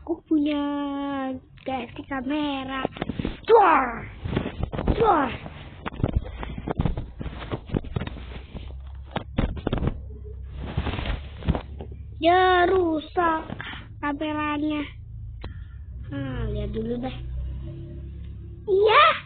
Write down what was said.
Aku punya ganti kamera. Duar. Ya rusak kameranya. Lihat dulu deh. Iya.